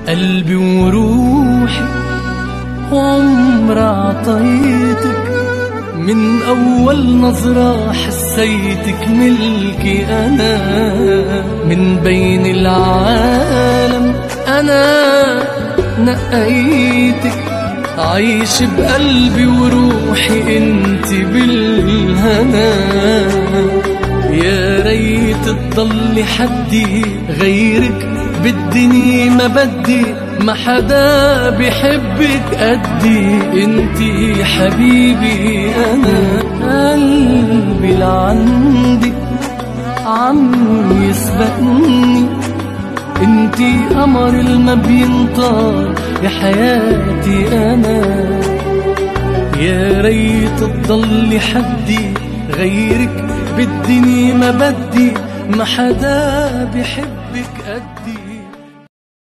قلبي وروحي وعمر عطيتك، من أول نظرة حسيتك ملكي أنا، من بين العالم أنا نقيتك، عايش بقلبي وروحي انت بالهنا. يا ريت تضلي حدي غيرك بالدنيا ما بدي، ما حدا بيحبك قدي، انتي حبيبي انا. قلبي لعندك عم يسبقني، انتي قمر الما بينطار يا حياتي انا. يا ريت تضلي حدي غيرك بالدنيا ما بدي، ما حدا بيحبك